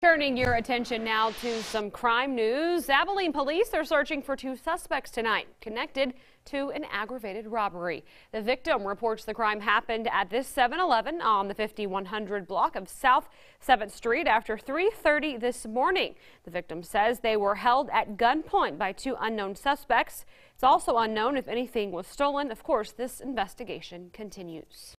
Turning your attention now to some crime news. Abilene police are searching for two suspects tonight connected to an aggravated robbery. The victim reports the crime happened at this 7-Eleven on the 5100 block of South 7th Street after 3:30 this morning. The victim says they were held at gunpoint by two unknown suspects. It's also unknown if anything was stolen. Of course, this investigation continues.